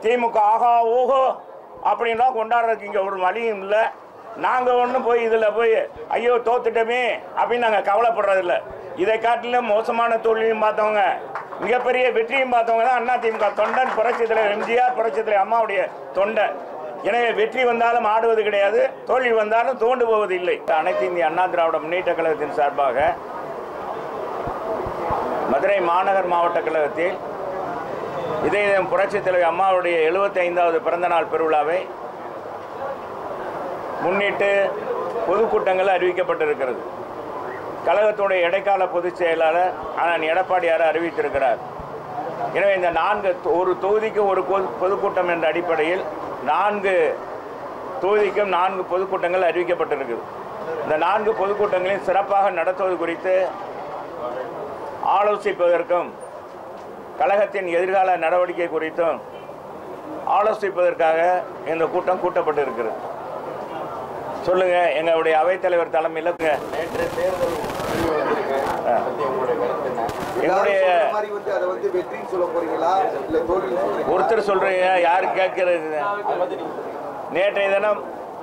திமுக ஆகா ஓஹோ அப்படின்னா கொண்டாடுறதுக்கு இங்கே ஒரு வழியும் இல்லை. நாங்கள் ஒன்றும் போய் இதில் போய் ஐயோ தோத்துட்டோமே அப்படின்னு நாங்கள் கவலைப்படுறதில்ல. இதை காட்டிலும் மோசமான தோல்வியும் பார்த்தவங்க, மிகப்பெரிய வெற்றியும் பார்த்தவங்க தான் அதிமுக தொண்டன், புரட்சித் தலைவர் எம்ஜிஆர், புரட்சித் தலைவர் அம்மாவுடைய தொண்டன். எனவே வெற்றி வந்தாலும் ஆடுவது கிடையாது, தோல்வி வந்தாலும் தோண்டு போவது இல்லை. அனைத்து இந்திய அண்ணா திராவிட முன்னேற்ற கழகத்தின் சார்பாக மதுரை மாநகர் மாவட்ட கழகத்தில் இதயம் புரட்சித் தலைவர் அம்மாவுடைய 75வது பிறந்தநாள் பெருவிழாவை முன்னிட்டு பொதுக்கூட்டங்கள் அறிவிக்கப்பட்டிருக்கிறது. கழகத்துடைய இடைக்கால பொதுச் செயலாளர் அண்ணன் எடப்பாடியார் அறிவித்திருக்கிறார். எனவே இந்த ஒரு தொகுதிக்கு ஒரு பொதுக்கூட்டம் என்ற அடிப்படையில் 4 தொகுதிக்கும் 4 பொதுக்கூட்டங்கள் அறிவிக்கப்பட்டிருக்குது. இந்த 4 பொதுக்கூட்டங்களையும் சிறப்பாக நடத்துவது குறித்து ஆலோசிப்பதற்கும் கழகத்தின் எதிர்கால நடவடிக்கை குறித்தும் ஆலோசிப்பதற்காக இந்த கூட்டம் கூட்டப்பட்டிருக்கிறது. சொல்லுங்க, எங்களுடைய அவைத்தலைவர் தலைமையில் ஒருத்தர் சொல்றீங்க, யாரு கேட்கிறது? நேற்றைய தினம்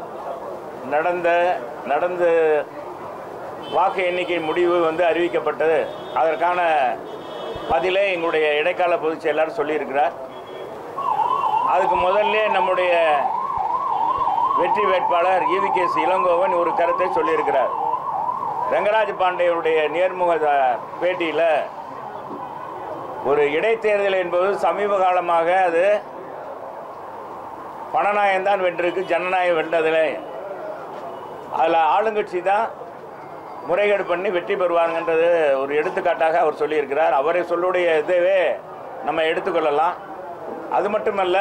நடந்த வாக்கு எண்ணிக்கை முடிவு அறிவிக்கப்பட்டது. அதற்கான பதிலை எங்களுடைய இடைக்கால பொதுச் செயலாளர் சொல்லியிருக்கிறார். அதுக்கு முதல்ல நம்முடைய வெற்றி வேட்பாளர் EVKS இளங்கோவன் ஒரு கருத்தை சொல்லியிருக்கிறார். ரங்கராஜ் பாண்டியனுடைய நேர்முக பேட்டியில் ஒரு இடைத்தேர்தல் என்பது சமீப காலமாக அது பணநாயகம்தான் வென்றிருக்கு, ஜனநாயகம் வென்றதில்லை, அதில் ஆளுங்கட்சி தான் முறைகேடு பண்ணி வெற்றி பெறுவாங்கன்றது ஒரு எடுத்துக்காட்டாக அவர் சொல்லியிருக்கிறார். அவரை சொல்லுடைய இதுவே நம்ம எடுத்துக்கொள்ளலாம். அது மட்டுமல்ல,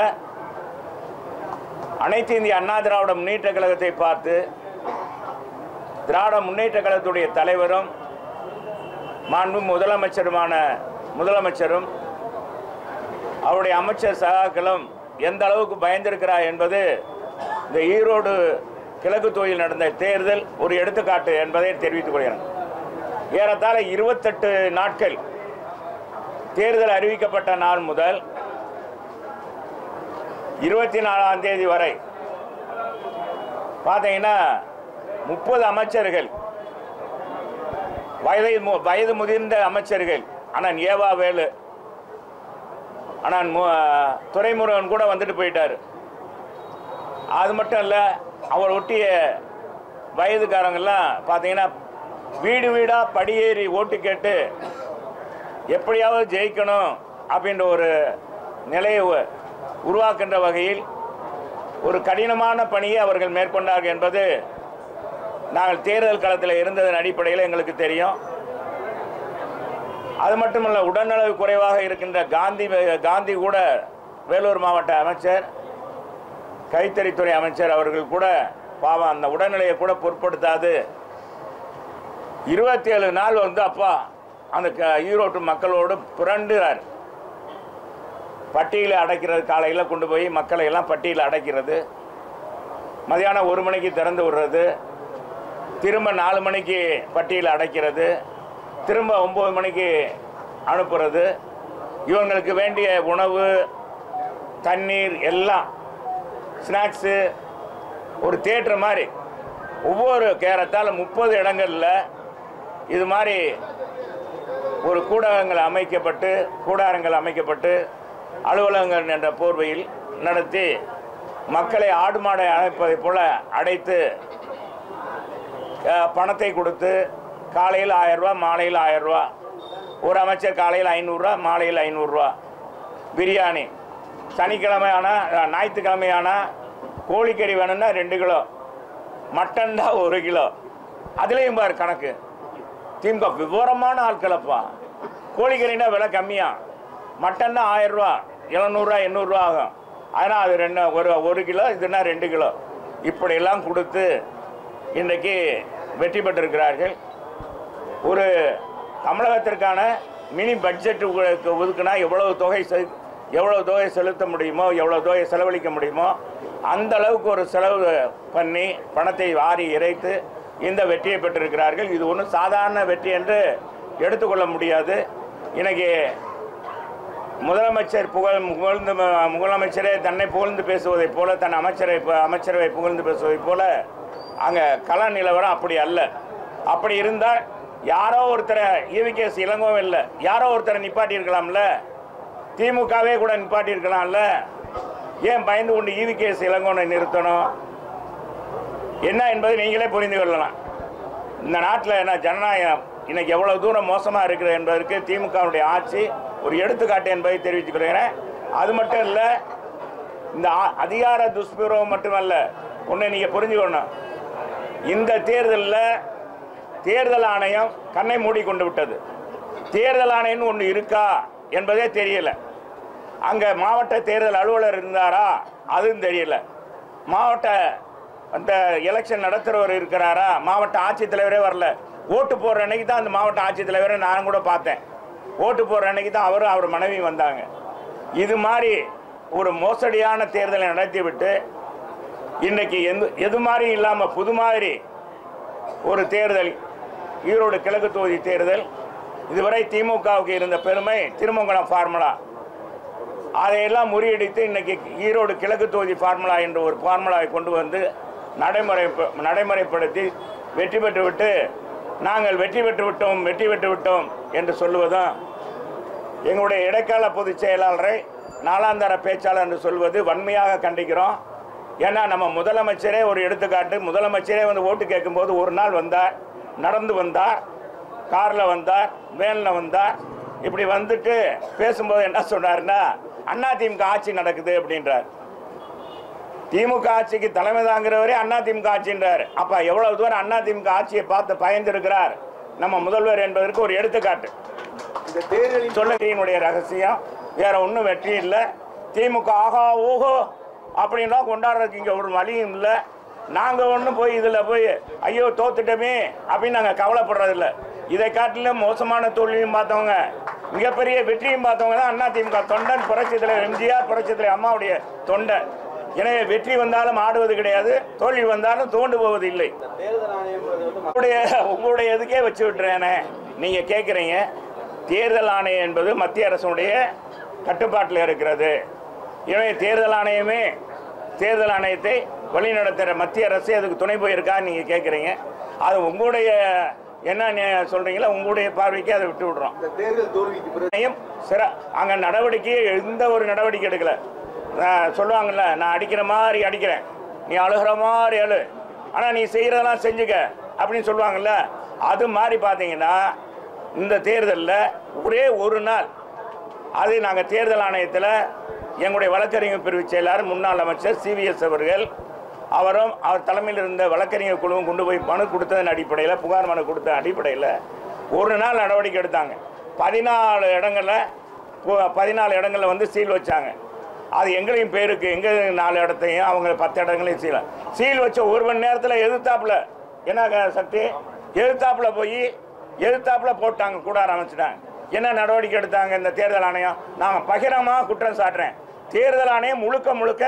அனைத்து இந்திய அண்ணா திராவிட முன்னேற்ற கழகத்தை பார்த்து திராவிட முன்னேற்ற கழகத்துடைய தலைவரும் மாண்பு முதலமைச்சரும் அவருடைய அமைச்சர் சகாக்களும் எந்த அளவுக்கு பயந்திருக்கிறார் என்பது இந்த ஈரோடு கிழக்கு தொகுதியில் நடந்த தேர்தல் ஒரு எடுத்துக்காட்டு என்பதை தெரிவித்துக் கொள்கிறேன். ஏறத்தாழ 28 நாட்கள் தேர்தல் அறிவிக்கப்பட்ட நாள் முதல் 24ஆம் தேதி வரை பார்த்தீங்கன்னா 30 அமைச்சர்கள், வயது முதிர்ந்த அமைச்சர்கள், அண்ணன் ஏவா வேலு, அண்ணன் துரைமுருகன் கூட வந்துட்டு போயிட்டார். அது மட்டும் இல்லை, அவர் ஒட்டிய வயதுக்காரங்கெல்லாம் பார்த்தீங்கன்னா வீடு வீடாக படியேறி ஓட்டு கேட்டு எப்படியாவது ஜெயிக்கணும் அப்படின்ற ஒரு நிலையை உருவாக்கின்ற வகையில் ஒரு கடினமான பணியை அவர்கள் மேற்கொண்டார்கள் என்பது நாங்கள் தேர்தல் களத்தில் இருந்ததன் அடிப்படையில் எங்களுக்கு தெரியும். அது மட்டுமல்ல, உடல்நலவு குறைவாக இருக்கின்ற காந்தி கூட வேலூர் மாவட்ட அமைச்சர், கைத்தறித்துறை அமைச்சர் அவர்கள் கூட பாவம் அந்த உடல்நிலையை கூட பொருட்படுத்தாது 27 நாள் அப்பா அந்த ஈரோட்டு மக்களோடு புரண்டுறார். பட்டியலை அடைக்கிறது, காலையில் கொண்டு போய் மக்களை எல்லாம் பட்டியலில் அடைக்கிறது, மதியானம் 1 மணிக்கு திறந்து விடுறது, திரும்ப 4 மணிக்கு பட்டியலில் அடைக்கிறது, திரும்ப 9 மணிக்கு அனுப்புறது. இவங்களுக்கு வேண்டிய உணவு, தண்ணீர் எல்லாம், ஸ்நாக்ஸு, ஒரு தியேட்டர் மாதிரி ஒவ்வொரு கேரத்தால் 30 இடங்களில் இது மாதிரி ஒரு கூடாரங்கள் அமைக்கப்பட்டு அலுவலகங்கள் என்ற போர்வையில் நடத்தி மக்களை ஆடு மாடை அழைப்பதைப் போல அடைத்து பணத்தை கொடுத்து காலையில் 1000 ரூபா, மாலையில் 1000 ரூபா, ஒரு அமைச்சர் காலையில் 500 ரூபா, மாலையில் 500 ரூபா, பிரியாணி, சனிக்கிழமை ஆனால் ஞாயிற்றுக்கிழமை ஆனால் கோழிக்கறி வேணும்னா 2 கிலோ, மட்டன் தான் 1 கிலோ. அதுலேயும் பாரு கணக்கு. திமுக விவரமான ஆட்களப்பா. கோழிக்கறினா விலை கம்மியா, மட்டன்னா 1000 ரூபா, 700 ரூபா, 800 ரூபா ஆகும். ஆனால் அது 1 கிலோ, இதுனா 2 கிலோ. இப்படியெல்லாம் கொடுத்து இன்றைக்கு வெற்றி பெற்றிருக்கிறார்கள். ஒரு தமிழகத்திற்கான மினி பட்ஜெட்டுக்கு ஒதுக்குனா எவ்வளவு தொகை செலுத்த முடியுமோ, எவ்வளோ தொகை செலவழிக்க முடியுமோ அந்த அளவுக்கு ஒரு செலவு பண்ணி பணத்தை வாரி இறைத்து இந்த வெற்றியை பெற்றிருக்கிறார்கள். இது ஒன்றும் சாதாரண வெற்றி என்று எடுத்துக்கொள்ள முடியாது. இன்னைக்கு முதலமைச்சர் புகழ்ந்து முதலமைச்சரே தன்னை புகழ்ந்து பேசுவதைப் போல தன் அமைச்சரவை புகழ்ந்து பேசுவதைப் போல அங்கே கள நிலவரம் அப்படி அல்ல. அப்படி இருந்தால் யாரோ ஒருத்தரை ஈவிகேஎஸ் இளங்கோவும் இல்லை, யாரோ ஒருத்தரை நிப்பாட்டியிருக்கலாம்ல, திமுகவே கூட நிப்பாட்டியிருக்கலாம்ல. ஏன் பயந்து கொண்டு ஈவிகேஎஸ் இளங்கோனை நிறுத்தணும்? என்ன என்பதை நீங்களே புரிந்து கொள்ளலாம். இந்த நாட்டில் என்ன ஜனநாயகம் இன்னைக்கு எவ்வளவு தூரம் மோசமாக இருக்கிறது என்பதற்கு திமுகவுடைய ஆட்சி ஒரு எடுத்துக்காட்டு என்பதை தெரிவித்துக் கொள்கிறேன். அது மட்டும் இல்லை, இந்த அதிகார துஷ்பிரயோகம் மட்டுமல்ல, ஒன்று நீங்கள் புரிஞ்சுக்கணும். இந்த தேர்தலில் தேர்தல் ஆணையம் கண்ணை மூடிக்கொண்டு விட்டது. தேர்தல் ஆணையம்னு ஒன்று இருக்கா என்பதே தெரியல. அங்கே மாவட்ட தேர்தல் அலுவலர் இருந்தாரா அதுவும் தெரியல. மாவட்ட அந்த எலெக்ஷன் நடத்துகிறவர் இருக்கிறாரா, மாவட்ட ஆட்சித்தலைவரே வரல. ஓட்டு போடுற அன்னைக்கு தான் அந்த மாவட்ட ஆட்சித்தலைவரை நான் கூட பார்த்தேன். ஓட்டு போடுற அன்னைக்கு தான் அவர் மனைவி வந்தாங்க. இது மாதிரி ஒரு மோசடியான தேர்தலை நடத்திவிட்டு இன்றைக்கி எது மாதிரி இல்லாமல் புது மாதிரி ஒரு தேர்தல், ஈரோடு கிழக்கு தொகுதி தேர்தல், இதுவரை திமுகவுக்கு இருந்த பெருமை திருமங்கலம் ஃபார்முலா, அதையெல்லாம் முறியடித்து இன்றைக்கி ஈரோடு கிழக்கு தொகுதி ஃபார்முலா என்ற ஒரு ஃபார்முலாவை கொண்டு வந்து நடைமுறைப்படுத்தி வெற்றி பெற்றுவிட்டு நாங்கள் வெற்றி பெற்று விட்டோம் என்று சொல்லுவதும், எங்களுடைய இடைக்கால பொதுச் செயலாளரை நாளாந்தர பேச்சாளர் என்று சொல்வது வன்மையாக கண்டிக்கிறோம். ஏன்னா நம்ம முதலமைச்சரே ஒரு எடுத்துக்காட்டு. முதலமைச்சரே வந்து ஓட்டு கேட்கும்போது ஒரு நாள் வந்தார், நடந்து வந்தார், காரில் வந்தார், வேனில் வந்தார். இப்படி வந்துட்டு பேசும்போது என்ன சொன்னார்னா, அதிமுக ஆட்சி நடக்குது அப்படின்றார். திமுக ஆட்சிக்கு தலைமை தாங்கிறவரே அதிமுக ஆட்சின்றார். அப்போ எவ்வளவு தூரம் அதிமுக ஆட்சியை பார்த்து பயந்திருக்கிறார் நம்ம முதல்வர் என்பதற்கு ஒரு எடுத்துக்காட்டு. இந்த தேர்தலின் சொல்லுடைய ரகசியம் வேற ஒன்றும் வெற்றி இல்லை. திமுக ஆகா ஓஹோ அப்படின்னா கொண்டாடுறதுக்கு இங்கே ஒரு வழியும் இல்லை. நாங்கள் ஒன்றும் போய் இதில் போய் ஐயோ தோத்துட்டோமே அப்படின்னு நாங்கள் கவலைப்படுறதில்ல. இதை காட்டிலும் மோசமான தோல்வியும் பார்த்தவங்க, மிகப்பெரிய வெற்றியும் பார்த்தவங்க தான் அதிமுக தொண்டன், புரட்சித் தலைவர் எம்ஜிஆர், புரட்சித் தலைவர் அம்மாவுடைய தொண்டன். எனவே வெற்றி வந்தாலும் ஆடுவது கிடையாது, தோல்வி வந்தாலும் தோண்டு போவது இல்லை. உங்களுடைய இதுக்கே வச்சு விட்டுறேனே. நீங்கள் கேட்குறீங்க, தேர்தல் ஆணையம் என்பது மத்திய அரசுடைய கட்டுப்பாட்டில் இருக்கிறது. எனவே தேர்தல் ஆணையத்தை வழிநடத்துகிற மத்திய அரசு அதுக்கு துணை போயிருக்கான்னு நீங்கள் கேட்குறீங்க. அது உங்களுடைய என்ன சொல்கிறீங்களோ உங்களுடைய பார்வைக்கு அதை விட்டு விடுறோம். அங்கே நடவடிக்கையே எந்த ஒரு நடவடிக்கை எடுக்கலை. சொல்லுவாங்கள்ல, நான் அடிக்கிற மாதிரி அடிக்கிறேன், நீ அழுகிற மாதிரி அழு, ஆனால் நீ செய்கிறதெல்லாம் செஞ்சுக்க அப்படின்னு சொல்லுவாங்கள்ல. அது மாதிரி பார்த்தீங்கன்னா இந்த தேர்தலில் ஒரே ஒரு நாள் அது நாங்கள் தேர்தல் ஆணையத்தில் எங்களுடைய வழக்கறிஞர் பிரிவு செயலாளர் முன்னாள் அமைச்சர் CVS அவர்கள் அவரும் அவர் தலைமையில் இருந்த வழக்கறிஞர் குழுவும் கொண்டு போய் மனு கொடுத்ததன் அடிப்படையில், புகார் மனு கொடுத்த அடிப்படையில் ஒரு நாள் நடவடிக்கை எடுத்தாங்க. 14 இடங்களில் வந்து சீல் வச்சாங்க. அது எங்களையும் பேருக்கு எங்கள் 4 இடத்தையும் அவங்க 10 இடங்களையும் சீல் வச்ச ஒரு மணி நேரத்தில் எதிர்த்தாப்புல என்ன சக்தி எதிர்த்தாப்புல போட்டாங்க, கூடார அமைச்சிட்டாங்க. என்ன நடவடிக்கை எடுத்தாங்க இந்த தேர்தல் ஆணையம்? நாங்கள் பகிரமாக குற்றம் சாட்டுறேன். தேர்தல் ஆணையம் முழுக்க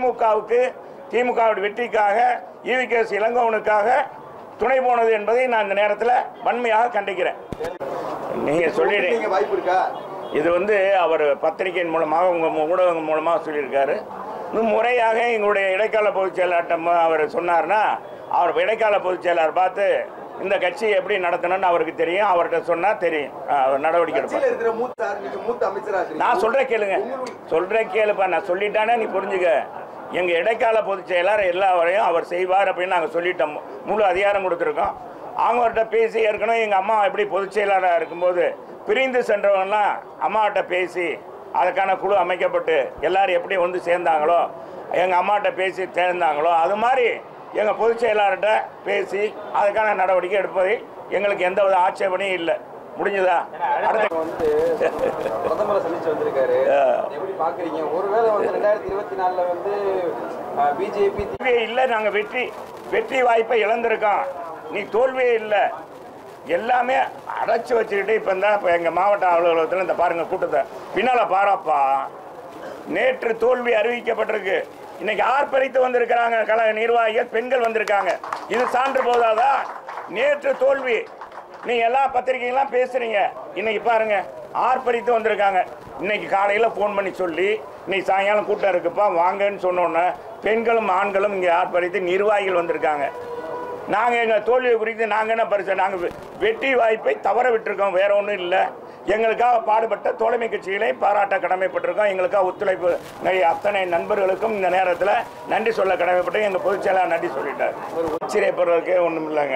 திமுகவுடைய வெற்றிக்காக ஈவிகேஎஸ் இளங்கோவனுக்காக துணை போனது என்பதை நான் இந்த நேரத்தில் வன்மையாக கண்டிக்கிறேன். நீங்கள் சொல்லிடுங்க, வாய்ப்பு இருக்கா? இது வந்து அவர் பத்திரிகையின் மூலமாக உங்கள் ஊடகங்கள் மூலமாக சொல்லியிருக்காரு. இன்னும் முறையாக எங்களுடைய இடைக்கால பொதுச் செயலாளர் அவர் சொன்னார்னா, அவர் இடைக்கால பொதுச் செயலாளர் பார்த்து இந்த கட்சி எப்படி நடத்தணும்னு அவருக்கு தெரியும், அவர்கிட்ட சொன்னால் தெரியும், அவர் நடவடிக்கை எடுப்பார். நான் சொல்கிறேன் கேளுப்பா, நான் சொல்லிட்டானே நீ புரிஞ்சுக்க. எங்கள் இடைக்கால பொதுச் செயலாளர் எல்லா வரையும் அவர் செய்வார் அப்படின்னு நாங்கள் சொல்லிட்டோம், முழு அதிகாரம் கொடுத்துருக்கோம். அவங்கள்ட்ட பேசி ஏற்கனவே எங்கள் அம்மா எப்படி பொதுச் செயலாளராக இருக்கும்போது பிரிந்து சென்றவங்கலாம் அம்மாட்ட பேசி அதுக்கான குழு அமைக்கப்பட்டு எல்லாரும் எப்படி வந்து சேர்ந்தாங்களோ, எங்கள் அம்மாட்ட பேசி சேர்ந்தாங்களோ, அது மாதிரி எங்கள் பொதுச் செயலாளர்கிட்ட பேசி அதுக்கான நடவடிக்கை எடுப்பதில் எங்களுக்கு எந்த வித ஆட்சேபனையும் இல்லை. முடிஞ்சதா? வந்து பிரதமரை சந்திச்சு வந்திருக்காரு, எப்படி பாக்குறீங்க? ஒருவேளை வந்து 2024 வந்து பிஜேபி இல்லை, நாங்கள் வெற்றி வாய்ப்பை இழந்திருக்கோம். நீ தோல்வியே இல்லை, எல்லாமே அடைச்சி வச்சுக்கிட்டு இப்போ தான் இப்போ எங்கள் மாவட்ட அலுவலகத்தில் இந்த பாருங்கள் கூட்டத்தை பின்னால் பாராப்பா. நேற்று தோல்வி அறிவிக்கப்பட்டிருக்கு, இன்னைக்கு ஆர்ப்பரித்து வந்திருக்கிறாங்க கழக நிர்வாகிகள், பெண்கள் வந்திருக்காங்க. இது சான்று போதாதா? நேற்று தோல்வி, நீ எல்லா பத்திரிகைகள்லாம் பேசுறீங்க, இன்னைக்கு பாருங்க ஆர்ப்பரித்து வந்திருக்காங்க. இன்றைக்கி காலையில் ஃபோன் பண்ணி சொல்லி இன்னைக்கு சாயங்காலம் கூட்டம் இருக்குப்பா வாங்கன்னு சொன்னோன்னே பெண்களும் ஆண்களும் இங்கே ஆர்ப்பரித்து நிர்வாகிகள் வந்திருக்காங்க. நாங்கள் எங்கள் தோல்வியை குறித்து நாங்கள் என்ன பரிசு, நாங்கள் வெற்றி வாய்ப்பை தவற விட்டுருக்கோம், வேறு ஒன்றும் இல்லை. எங்களுக்காக பாடுபட்ட தோழமை கட்சிகளை பாராட்ட கடமைப்பட்டிருக்கோம். எங்களுக்காக ஒத்துழைப்பு அத்தனை நண்பர்களுக்கும் இந்த நேரத்தில் நன்றி சொல்ல கடமைப்பட்டு எங்கள் பொதுச் செயலாளர் நன்றி சொல்லிட்டார். ஆச்சரியப்படுறதுக்கே ஒன்றும் இல்லைங்க.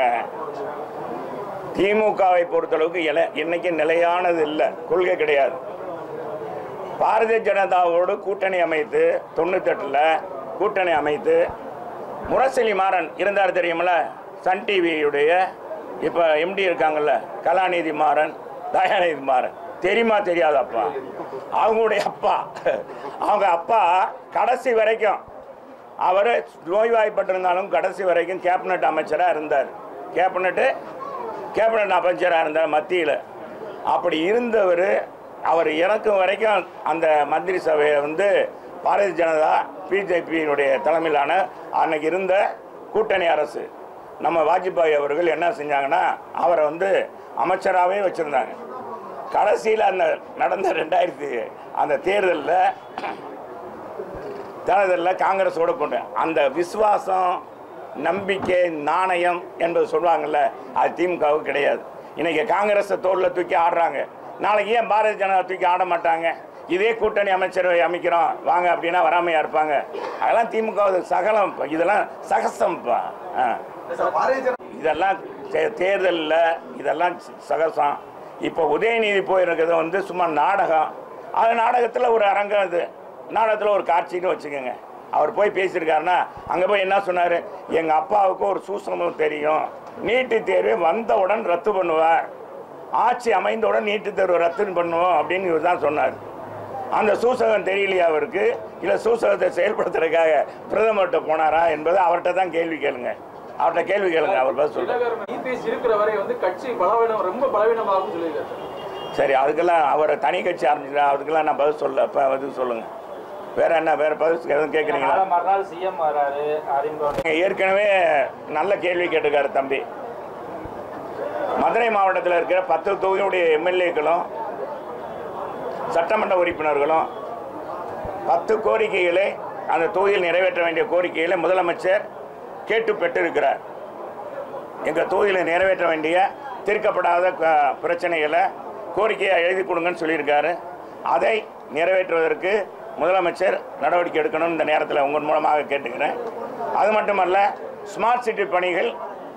திமுகவை பொறுத்தளவுக்கு இன்னைக்கு நிலையானது இல்லை, கொள்கை கிடையாது. பாரதிய ஜனதாவோடு கூட்டணி அமைத்து 98 கூட்டணி அமைத்து முரசொலி மாறன் இருந்தார் தெரியுமில்ல, சன் டிவியுடைய இப்போ எம்டி இருக்காங்கல்ல, கலாநிதி மாறன், தயாநிதி மாறன், தெரியுமா தெரியாதப்பா? அவங்களுடைய அப்பா, அவங்க அப்பா கடைசி வரைக்கும் அவர் நோய்வாய்ப்பட்டிருந்தாலும் கடைசி வரைக்கும் கேபினட் அமைச்சராக இருந்தார். கேபினட் அமைச்சராக இருந்தார் மத்தியில். அப்படி இருந்தவர் அவர் இறக்கும் வரைக்கும் அந்த மந்திரி சபையை வந்து பாரதிய ஜனதா பிஜேபியினுடைய தலைமையிலான அன்னைக்கு இருந்த கூட்டணி அரசு நம்ம வாஜ்பாய் அவர்கள் என்ன செஞ்சாங்கன்னா அவரை வந்து அமைச்சராகவே வச்சுருந்தாங்க. கடைசியில் அந்த நடந்த 2000 அந்த தேர்தலில் காங்கிரஸோடு கொண்டு அந்த விசுவாசம், நம்பிக்கை, நாணயம் என்பது சொல்லுவாங்கள்ல, அது திமுகவுக்கு கிடையாது. இன்றைக்கி காங்கிரஸை தோளில் தூக்கி ஆடுறாங்க, நாளைக்கு ஏன் பாரதிய ஜனதா தூக்கி ஆட மாட்டாங்க? இதே கூட்டணி அமைச்சரவை அமைக்கிறோம் வாங்க அப்படின்னா வராமையாக இருப்பாங்க. அதெல்லாம் திமுக சகலம், இதெல்லாம் சகசம்ப்பா. இதெல்லாம் தேர்தலில் இதெல்லாம் சகசம். இப்போ உதயநிதி போயிருக்கிறது வந்து சும்மா நாடகம். அது நாடகத்தில் ஒரு அரங்கம், இது நாடகத்தில் ஒரு காட்சின்னு வச்சுக்கோங்க. அவர் போய் பேசியிருக்காருன்னா அங்கே போய் என்ன சொன்னார், எங்கள் அப்பாவுக்கு ஒரு சூசமும் தெரியும், நீட்டு தேர்வை வந்தவுடன் ரத்து பண்ணுவார், ஆட்சி அமைந்தவுடன் நீட்டு தேர்வு ரத்து பண்ணுவோம் அப்படின்னு இவர் தான் சொன்னார். அந்த சூசகம் தெரியலையா அவருக்கு, இல்லை சூசகத்தை செயல்படுத்துறதுக்காக பிரதமர்கிட்ட போனாரா என்பது அவர்கிட்ட தான் கேள்வி கேளுங்க. அவர்கிட்ட கேள்வி கேளுங்க, அவர் பதில் சொல்லுங்க. சரி, அதுக்கெல்லாம் அவர் தனி கட்சி ஆரம்பிச்சு, அதுக்கெல்லாம் நான் பதில் சொல்ல. இப்போ பதில் சொல்லுங்க. வேற என்ன, வேற பதில் எதுவும் கேட்குறீங்களா? ஏற்கனவே நல்ல கேள்வி கேட்டிருக்காரு தம்பி. மதுரை மாவட்டத்தில் இருக்கிற 10 தொகுதியுடைய எம்எல்ஏக்களும் சட்டமன்ற உறுப்பினர்களும் 10 கோரிக்கைகளை அந்த தொகுதியில் நிறைவேற்ற வேண்டிய கோரிக்கைகளை முதலமைச்சர் கேட்டு பெற்றிருக்கிறார். எங்கள் தொகுதியில் நிறைவேற்ற வேண்டிய தீர்க்கப்படாத பிரச்சனைகளை கோரிக்கையை எழுதி கொடுங்கன்னு சொல்லியிருக்காரு. அதை நிறைவேற்றுவதற்கு முதலமைச்சர் நடவடிக்கை எடுக்கணும் இந்த நேரத்தில் உங்கள் மூலமாக கேட்டுக்கிறேன். அது மட்டுமல்ல, ஸ்மார்ட் சிட்டி பணிகள்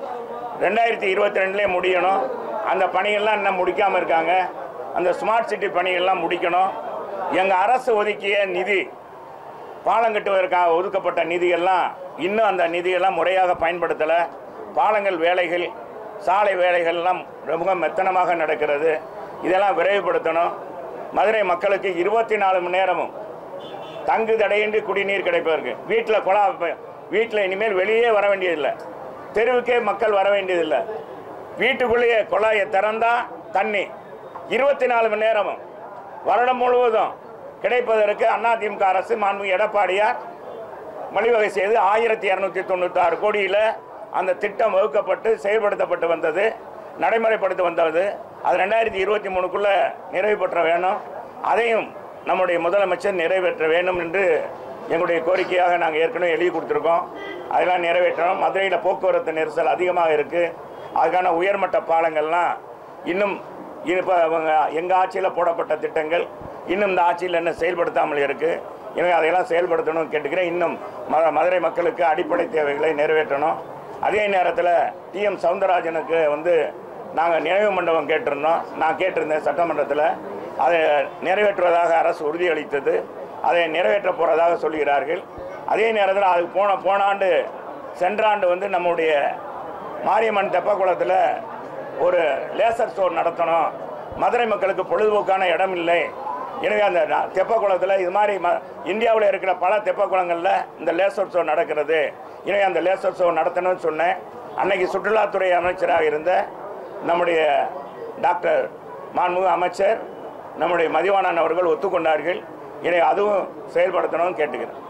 2022 முடியணும். அந்த பணிகள்லாம் இன்னும் முடிக்காமல் இருக்காங்க. அந்த ஸ்மார்ட் சிட்டி பணிகள்லாம் முடிக்கணும். எங்கள் அரசு ஒதுக்கிய நிதி, பாலம் கட்டுவதற்காக ஒதுக்கப்பட்ட நிதியெல்லாம் இன்னும் அந்த நிதியெல்லாம் முறையாக பயன்படுத்தலை. பாலங்கள் வேலைகள், சாலை வேலைகள்லாம் ரொம்ப மெத்தனமாக நடக்கிறது. இதெல்லாம் விரைவுபடுத்தணும். மதுரை மக்களுக்கு 24 மணி நேரமும் தங்கு தடையின்றி குடிநீர் கிடைப்பதற்கு வீட்டில் இனிமேல் வெளியே வர வேண்டியதில்லை, தெருவுக்கே மக்கள் வர வேண்டியதில்லை. வீட்டுக்குள்ளேயே குழாயை திறந்தா தண்ணி 24 மணி நேரமும் வருடம் முழுவதும் கிடைப்பதற்கு அதிமுக அரசு மாண்புமிகு எடப்பாடியார் வழிவகை செய்து 1296 கோடியில் அந்த திட்டம் வகுக்கப்பட்டு செயல்படுத்தப்பட்டு வந்தது, நடைமுறைப்படுத்த வந்தது. அது 2023க்குள்ளே நிறைவு பெற்ற வேணும். அதையும் நம்முடைய முதலமைச்சர் நிறைவேற்ற வேண்டும் என்று எங்களுடைய கோரிக்கையாக நாங்கள் ஏற்கனவே எழுதி கொடுத்துருக்கோம். அதெல்லாம் நிறைவேற்றணும். மதுரையில் போக்குவரத்து நெரிசல் அதிகமாக இருக்குது. அதுக்கான உயர்மட்ட பாலங்கள்லாம் இன்னும் இப்போ எங்கள் ஆட்சியில் போடப்பட்ட திட்டங்கள் இன்னும் இந்த ஆட்சியில் என்ன செயல்படுத்தாமல் இருக்குது. எனவே அதையெல்லாம் செயல்படுத்தணும்னு கேட்டுக்கிறேன். இன்னும் மதுரை மக்களுக்கு அடிப்படை தேவைகளை நிறைவேற்றணும். அதே நேரத்தில் TM சவுந்தரராஜனுக்கு வந்து நாங்கள் நினைவு மண்டபம் கேட்டிருந்தோம். நான் கேட்டிருந்தேன் சட்டமன்றத்தில். அதை நிறைவேற்றுவதாக அரசு உறுதியளித்தது. அதை நிறைவேற்ற போகிறதாக சொல்கிறார்கள். அதே நேரத்தில் அதுக்கு போன ஆண்டு சென்ற ஆண்டு வந்து நம்முடைய மாரியம்மன் தெப்பக்குளத்தில் ஒரு லேசர் ஷோ நடத்தணும். மதுரை மக்களுக்கு பொழுதுபோக்கான இடம் இல்லை. எனவே அந்த தெப்பக்குளத்தில் இது மாதிரி இந்தியாவில் இருக்கிற பல தெப்பக்குளங்களில் இந்த லேசர் ஷோ நடக்கிறது. எனவே அந்த லேசர் ஷோ நடத்தணும்னு சொன்னேன். அன்னைக்கு சுற்றுலாத்துறை அமைச்சராக இருந்த நம்முடைய டாக்டர் மாண்புமிகு அமைச்சர் நம்முடைய மதிவாணன் அவர்கள் ஒத்துக்கொண்டார்கள். எனவே அதுவும் செயல்படுத்தணும்னு கேட்டுக்கிறேன்.